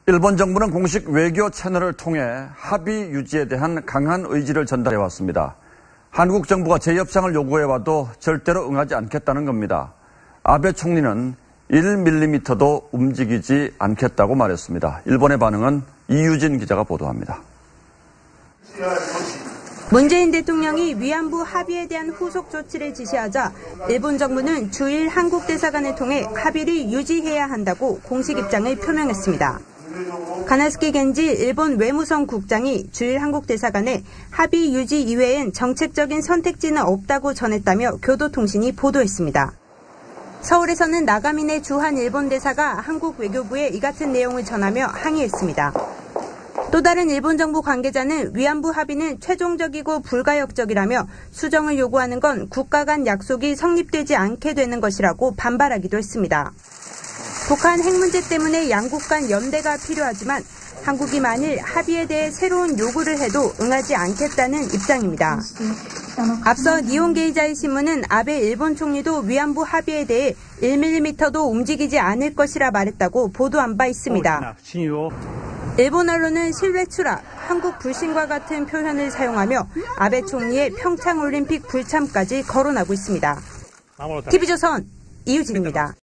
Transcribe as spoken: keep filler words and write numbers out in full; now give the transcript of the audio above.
일본 정부는 공식 외교 채널을 통해 합의 유지에 대한 강한 의지를 전달해왔습니다. 한국 정부가 재협상을 요구해와도 절대로 응하지 않겠다는 겁니다. 아베 총리는 일 밀리미터도 움직이지 않겠다고 말했습니다. 일본의 반응은 이유진 기자가 보도합니다. 문재인 대통령이 위안부 합의에 대한 후속 조치를 지시하자 일본 정부는 주일 한국 대사관을 통해 합의를 유지해야 한다고 공식 입장을 표명했습니다. 가나스키 겐지 일본 외무성 국장이 주일 한국 대사관에 합의 유지 이외엔 정책적인 선택지는 없다고 전했다며 교도통신이 보도했습니다. 서울에서는 나가미네 주한 일본 대사가 한국 외교부에 이 같은 내용을 전하며 항의했습니다. 또 다른 일본 정부 관계자는 위안부 합의는 최종적이고 불가역적이라며 수정을 요구하는 건 국가 간 약속이 성립되지 않게 되는 것이라고 반발하기도 했습니다. 북한 핵 문제 때문에 양국 간 연대가 필요하지만 한국이 만일 합의에 대해 새로운 요구를 해도 응하지 않겠다는 입장입니다. 앞서 니혼게이자이 신문은 아베 일본 총리도 위안부 합의에 대해 일 밀리미터도 움직이지 않을 것이라 말했다고 보도한 바 있습니다. 일본 언론은 신뢰 추락, 한국 불신과 같은 표현을 사용하며 아베 총리의 평창올림픽 불참까지 거론하고 있습니다. 티비조선 이유진입니다.